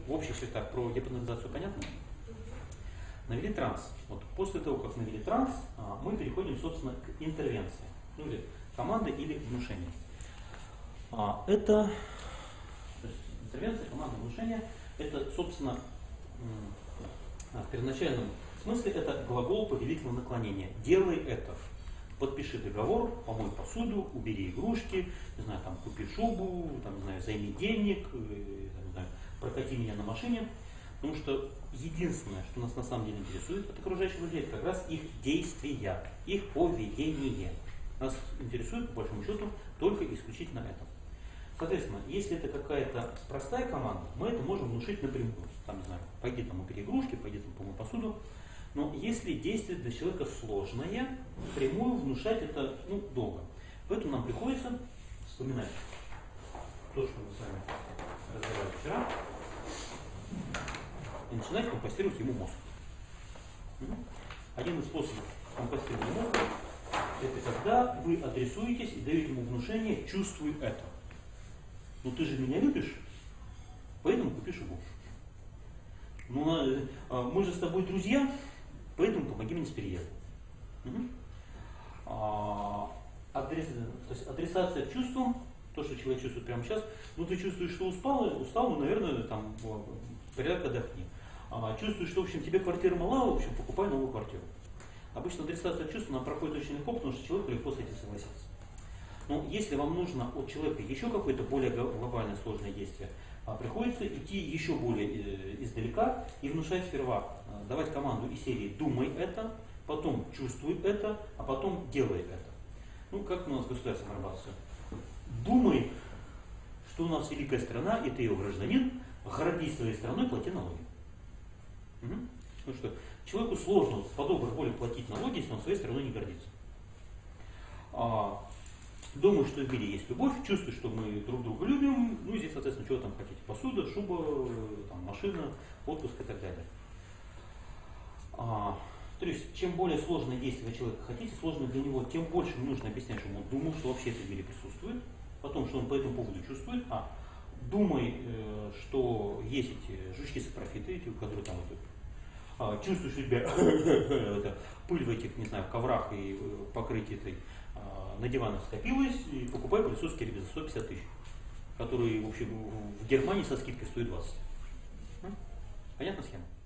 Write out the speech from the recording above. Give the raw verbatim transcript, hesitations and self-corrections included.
в общих чертах про гипнотизацию понятно? Навели транс. Вот после того, как навели транс, мы переходим, собственно, к интервенции. Ну, или команда или внушение. Это, то есть интервенция, команда, внушение, это, собственно, в первоначальном смысле это глагол повелительного наклонения. Делай это. Подпиши договор, помой посуду, убери игрушки, не знаю, там, купи шубу, там, не знаю, займи денег, там, не знаю, прокати меня на машине. Потому что единственное, что нас на самом деле интересует от окружающих людей, это как раз их действия, их поведение. Нас интересует, по большому счету, только исключительно это. Соответственно, если это какая-то простая команда, мы это можем внушить напрямую. Там, не знаю, пойди там убери игрушки, пойди там помой посуду. Но если действие для человека сложное, прямую внушать это ну, долго. Поэтому нам приходится вспоминать то, что мы с вами разговаривали вчера, и начинать компостировать ему мозг. Один из способов компостирования мозга – это когда вы адресуетесь и даете ему внушение «чувствуй это». Ну ты же меня любишь, поэтому купишь игрушку. Ну, мы же с тобой друзья, поэтому помоги мне с переездом. Угу. А, адрес, то есть адресация к чувствам, то, что человек чувствует прямо сейчас, ну ты чувствуешь, что устал, устал, ну, наверное, там, порядок отдохни. А, чувствуешь, что, в общем, тебе квартира мала, в общем, покупай новую квартиру. Обычно адресация к чувствам, она проходит очень легко, потому что человек легко с этим согласится. Но если вам нужно от человека еще какое-то более глобальное сложное действие, приходится идти еще более издалека и внушать сперва, давать команду из серии «думай это», потом «чувствуй это», а потом «делай это». Ну, как у нас государство нарабатывается? Думай, что у нас великая страна, и ты ее гражданин, гордись своей страной, плати налоги. Угу. Ну что, человеку сложно по доброй воле платить налоги, если он своей страной не гордится. А, думаю, что в мире есть любовь, чувствую, что мы друг друга любим, ну и здесь, соответственно, что вы там хотите, посуда, шуба, там, машина, отпуск и так далее. А, то есть, чем более сложное действие человека хотите, сложное для него, тем больше нужно объяснять, что он думал, что вообще это в мире присутствует, потом, что он по этому поводу чувствует, а думай, э, что есть эти жучки-сапрофиты, эти, которые там вот, а, чувствуешь себя пыль в этих, не знаю, коврах и покрытии этой на диванах скопилось, и покупай пылесос Керби за сто пятьдесят тысяч, который, в общем, в Германии со скидкой стоит двадцать. Понятна схема?